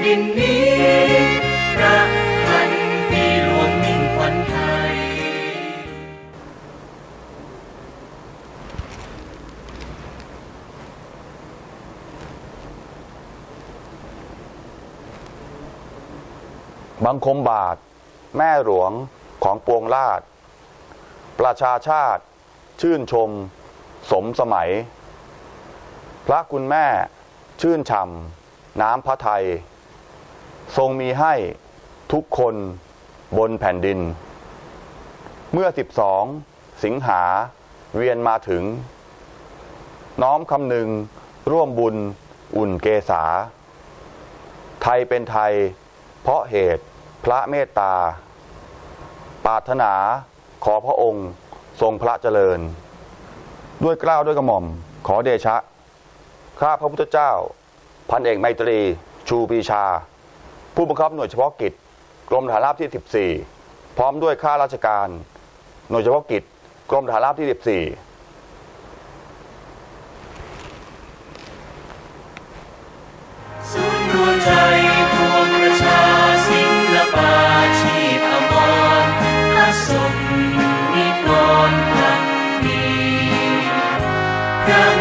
ดินนี้พระพันปีหลวงมิ่งขวัญไทยบังคมบาทแม่หลวงของปวงราชประชาชาติชื่นชมสมสมัยพระคุณแม่ชื่นฉ่ำน้ำพระทัยทรงมีให้ทุกคนบนแผ่นดินเมื่อ12 สิงหาเวียนมาถึงน้อมคำนึงร่วมบุญอุ่นเกษาไทยเป็นไทยเพราะเหตุพระเมตตาปรารถนาขอพระองค์ทรงพระเจริญด้วยเกล้าด้วยกระหม่อมขอเดชะข้าพระพุทธเจ้าพันเอกไมตรีชูปรีชาผู้บังคับหน่วยเฉพาะกิจกรมทหารราบที่14พร้อมด้วยข้าราชการหน่วยเฉพาะกิจกรมทหารราบที่14 ศูนย์รวมใจปวงประชาศิลปาชีพอมรพระสงฆ์นิกรพักดีพระ